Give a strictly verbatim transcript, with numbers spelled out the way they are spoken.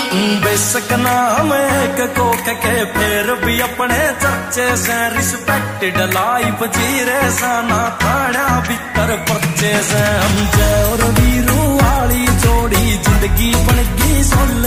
बेशक नाम एक को के फिर भी अपने चर्चे से रिस्पेक्टेड लाइफ जी रे साना थाना भीतर पर्चे से हम जय और वीरू वाली जोड़ी जिंदगी बन गई सोल